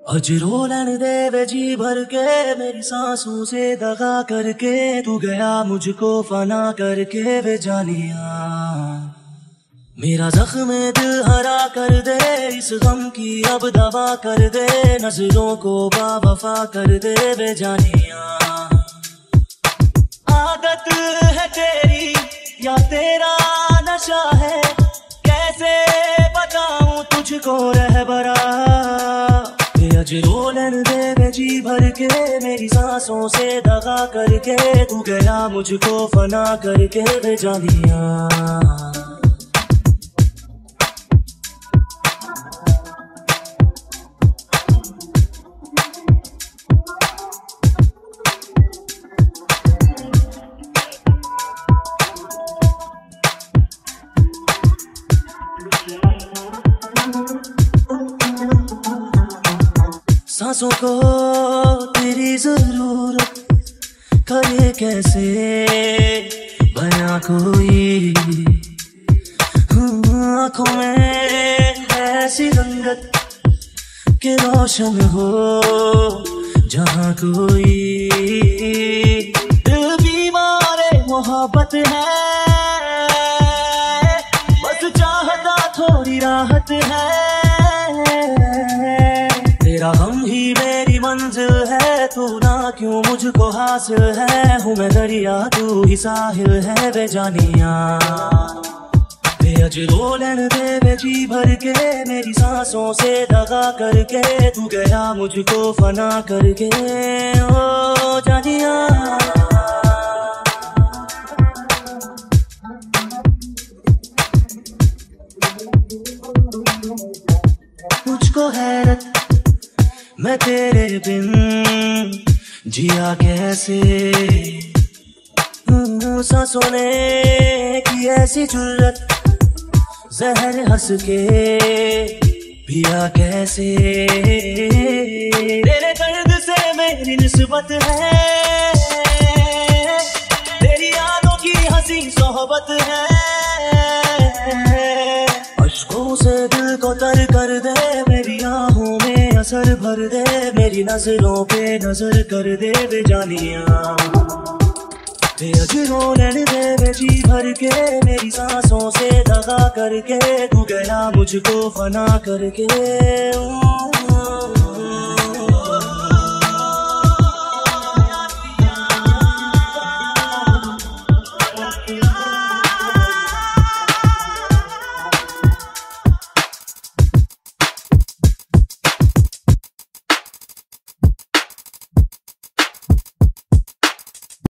अज रोलन दे वे जी भर के मेरी सांसों से दगा करके तू गया मुझको फना करके वे जानिया। मेरा जख्म दिल हरा कर दे इस गम की अब दवा कर दे नजरों को बावफा कर दे वे जानिया। आदत है तेरी या तेरा नशा है कैसे बताऊं तुझको रहबरा। अज रोलन दे वे जी भर के मेरी सांसों से दगा करके तू गया मुझको फना करके वे जानिया। सांसों को तेरी जरूरत करे कैसे बयां कोई। आँखों में ऐसी रंगत के रोशन हो जहाँ कोई। दिल बीमार मोहब्बत है बस चाहता थोड़ी राहत है। तेरा गम ही मेरी मंजिल है तू ना क्यों मुझको हासिल है। हूँ मैं दरिया तू ही साहिल है वे जानिया। अज रोलन दे वे जी भर के मेरी सांसों से दगा करके तू गया मुझको फना करके ओ जानिया। मुझको हैरत मैं तेरे बिन जिया कैसे। सांसों ने की ऐसी जुर्रत जहर हंस के पिया कैसे। तेरे दर्द से मेरी निस्बत है तेरी यादों की हंसी सोहबत है। अश्कों से दिल को तर कर दे मेरी आँखों में असर भर दे मेरी नजरों पे नजर कर दे वे जानिया। अज रोलन दे वे जी भर के मेरी सांसों से दगा करके तू गया मुझको फना करके।